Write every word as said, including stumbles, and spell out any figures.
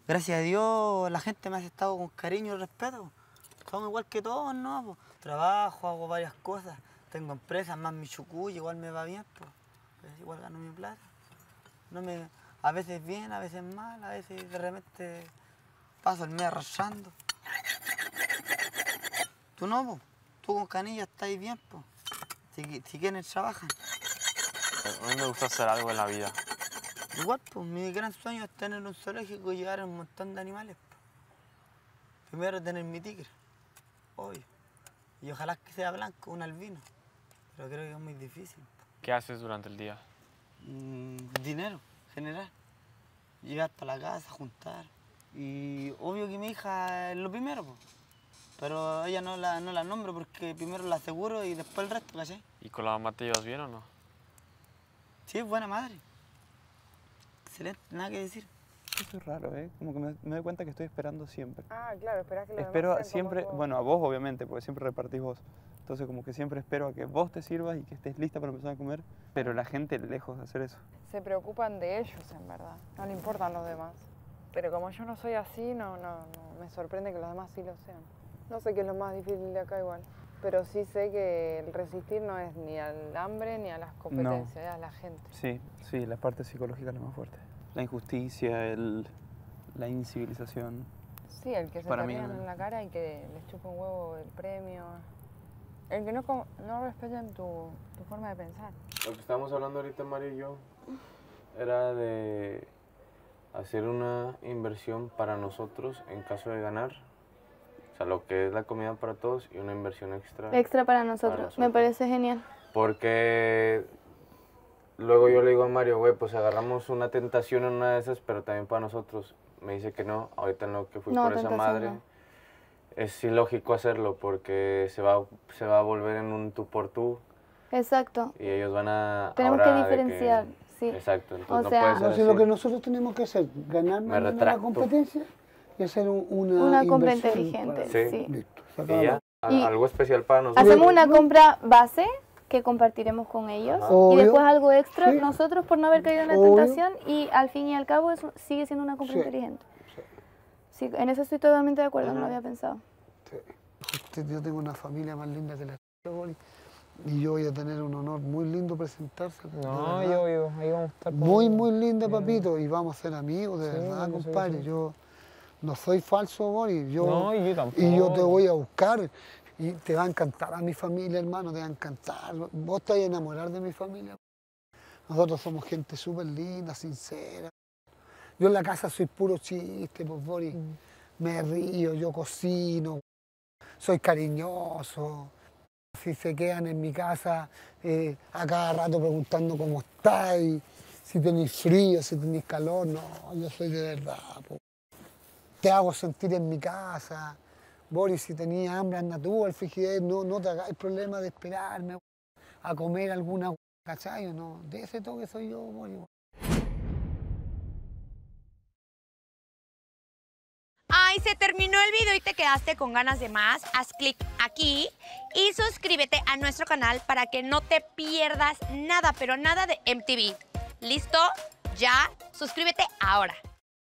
Gracias a Dios la gente me ha aceptado con cariño y respeto. Somos igual que todos, ¿no? Pues, trabajo, hago varias cosas. Tengo empresas, más mi chucuy, igual me va bien, pues. Pues igual gano mi plata. No me, a veces bien, a veces mal, a veces de repente paso el mes arrastrando. Tú no, pues. Tú con Canilla estás bien, pues. Si, si quieren, trabajan. A mí me gusta hacer algo en la vida. Igual, pues, mi gran sueño es tener un zoológico y llevar a un montón de animales. Pues. Primero tener mi tigre, obvio. Y ojalá que sea blanco, un albino. Pero creo que es muy difícil. Pues. ¿Qué haces durante el día? Mm, dinero, general. Llegar para la casa, juntar. Y obvio que mi hija es lo primero, pues. Pero ella no la, no la nombro porque primero la aseguro y después el resto, ¿cachai? ¿Y con la mamá te llevas bien o no? Sí, es buena madre. Excelente, nada que decir. Eso es raro, ¿eh? Como que me, me doy cuenta que estoy esperando siempre. Ah, claro, esperás que los Espero demás sean siempre, como vos. bueno, a vos obviamente, porque siempre repartís vos. Entonces como que siempre espero a que vos te sirvas y que estés lista para empezar a comer. Pero la gente lejos de hacer eso. Se preocupan de ellos, en verdad. No le importan los demás. Pero como yo no soy así, no, no, no me sorprende que los demás sí lo sean. No sé qué es lo más difícil de acá igual. Pero sí sé que el resistir no es ni al hambre ni a las competencias, no. Es a la gente. Sí, sí, la parte psicológica es la más fuerte. La injusticia, el, la incivilización. Sí, el que se Para te mí rían no. en la cara y que les chupa un huevo el premio. El que no, no respeten tu, tu forma de pensar. Lo que estábamos hablando ahorita, Mario y yo, era de hacer una inversión para nosotros en caso de ganar. O sea, lo que es la comida para todos y una inversión extra. Extra para nosotros. Para nosotros. Me parece genial. Porque luego yo le digo a Mario, güey, pues agarramos una tentación en una de esas, pero también para nosotros. Me dice que no, ahorita en lo que fui no, por esa madre. No. Es ilógico hacerlo porque se va, se va a volver en un tú por tú. Exacto. Y ellos van a... Tenemos que diferenciar, que, sí. Exacto, entonces o sea, no puede ser no sé, así. lo que nosotros tenemos que hacer, ganarnos la competencia y hacer una Una compra inteligente, sí. sí. Listo, y ya, y algo especial para nosotros. Hacemos una compra base que compartiremos con ellos. Obvio. Y después algo extra Sí. nosotros por no haber caído en la Obvio. tentación y al fin y al cabo eso sigue siendo una compra Sí. inteligente. Sí, en eso estoy totalmente de acuerdo, uh-huh. No lo había pensado. Sí. Yo tengo una familia más linda que la tuya, y yo voy a tener un honor muy lindo presentarse. No, yo, yo, ahí vamos a estar. Muy, muy linda, papito, y vamos a ser amigos, de sí, verdad, yo compadre. soy, yo no soy falso, Boris. Yo, no, yo tampoco. Y yo te voy a buscar, y te va a encantar a mi familia, hermano, te va a encantar. Vos te vas a enamorar de mi familia. Nosotros somos gente súper linda, sincera. Yo en la casa soy puro chiste, pues, Boris. Mm. Me río, yo cocino, soy cariñoso. Si se quedan en mi casa eh, a cada rato preguntando cómo estáis, si tenéis frío, si tenéis calor, no, yo soy de verdad. Po. Te hago sentir en mi casa. Boris, si tenías hambre, anda tú al frigider, no, no te hagáis problema de esperarme a comer alguna cachayo, no, de ese toque soy yo, Boris. Ay, se terminó el video y te quedaste con ganas de más. Haz clic aquí y suscríbete a nuestro canal para que no te pierdas nada, pero nada de M T V. ¿Listo? Ya, suscríbete ahora.